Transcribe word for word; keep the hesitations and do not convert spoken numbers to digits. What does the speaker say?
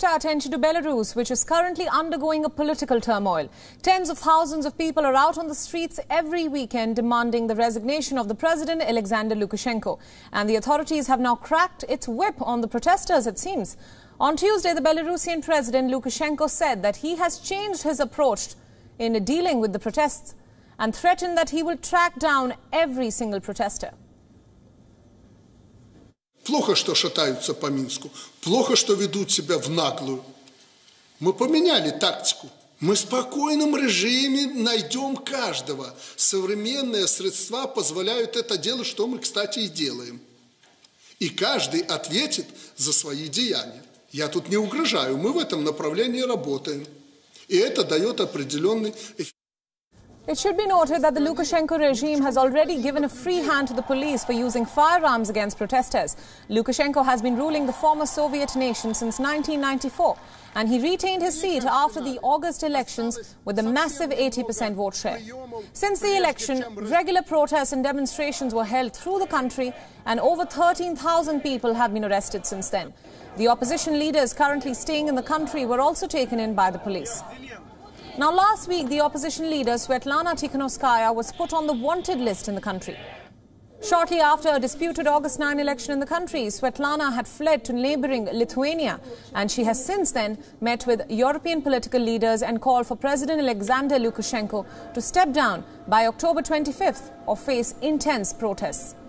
our attention to Belarus, which is currently undergoing a political turmoil. Tens of thousands of people are out on the streets every weekend demanding the resignation of the president, Alexander Lukashenko. And the authorities have now cracked its whip on the protesters, it seems. On Tuesday, the Belarusian president, Lukashenko, said that he has changed his approach in dealing with the protests and threatened that he will track down every single protester. Плохо, что шатаются по Минску. Плохо, что ведут себя в наглую. Мы поменяли тактику. Мы в спокойном режиме найдем каждого. Современные средства позволяют это делать, что мы, кстати, и делаем. И каждый ответит за свои деяния. Я тут не угрожаю. Мы в этом направлении работаем. И это дает определенный эффект. It should be noted that the Lukashenko regime has already given a free hand to the police for using firearms against protesters. Lukashenko has been ruling the former Soviet nation since nineteen ninety-four, and he retained his seat after the August elections with a massive eighty percent vote share. Since the election, regular protests and demonstrations were held through the country, and over thirteen thousand people have been arrested since then. The opposition leaders currently staying in the country were also taken in by the police. Now, last week, the opposition leader, Svetlana Tikhanovskaya, was put on the wanted list in the country. Shortly after a disputed August ninth election in the country, Svetlana had fled to neighboring Lithuania, and she has since then met with European political leaders and called for President Alexander Lukashenko to step down by October twenty-fifth or face intense protests.